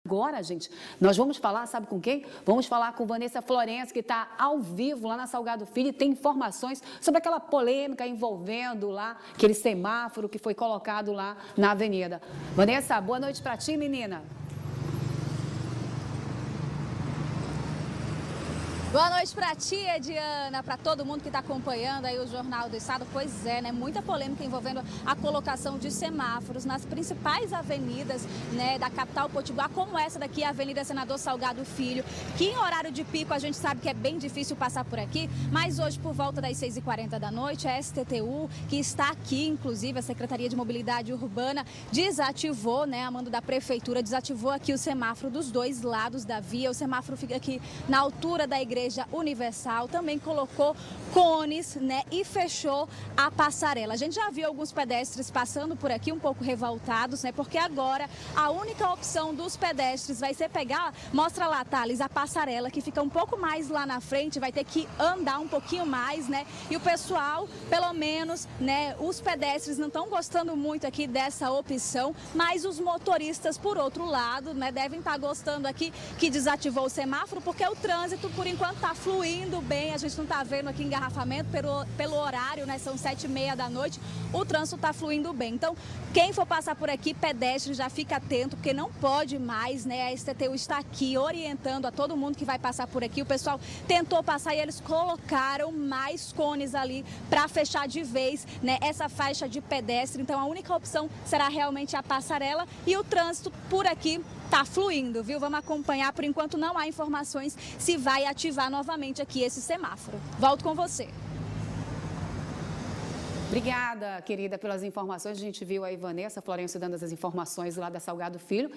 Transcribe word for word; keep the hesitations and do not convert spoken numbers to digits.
Agora, gente, nós vamos falar, sabe com quem? Vamos falar com Vanessa Florencio, que está ao vivo lá na Salgado Filho e tem informações sobre aquela polêmica envolvendo lá aquele semáforo que foi colocado lá na avenida. Vanessa, boa noite para ti, menina. Boa noite para ti, Ediana, para todo mundo que está acompanhando aí o Jornal do Estado. Pois é, né? Muita polêmica envolvendo a colocação de semáforos nas principais avenidas, né, da capital potiguar, como essa daqui, a Avenida Senador Salgado Filho, que em horário de pico a gente sabe que é bem difícil passar por aqui, mas hoje por volta das seis e quarenta da noite, a S T T U, que está aqui, inclusive a Secretaria de Mobilidade Urbana, desativou, né, a mando da Prefeitura, desativou aqui o semáforo dos dois lados da via. O semáforo fica aqui na altura da Igreja Universal, também colocou cones, né, e fechou a passarela. A gente já viu alguns pedestres passando por aqui um pouco revoltados, né, porque agora a única opção dos pedestres vai ser pegar, mostra lá, Thales, a passarela que fica um pouco mais lá na frente, vai ter que andar um pouquinho mais, né, e o pessoal, pelo menos, né, os pedestres não estão gostando muito aqui dessa opção, mas os motoristas, por outro lado, né, devem estar gostando aqui que desativou o semáforo, porque o trânsito, por enquanto, está fluindo bem. A gente não está vendo aqui engarrafamento pelo, pelo horário, né? São sete e meia da noite. O trânsito está fluindo bem. Então, quem for passar por aqui, pedestre, já fica atento, porque não pode mais, né? A S T T U está aqui orientando a todo mundo que vai passar por aqui. O pessoal tentou passar e eles colocaram mais cones ali para fechar de vez, né, essa faixa de pedestre. Então, a única opção será realmente a passarela e o trânsito por aqui tá fluindo, viu? Vamos acompanhar. Por enquanto não há informações se vai ativar novamente aqui esse semáforo. Volto com você. Obrigada, querida, pelas informações. A gente viu aí Vanessa Florencio dando as informações lá da Salgado Filho.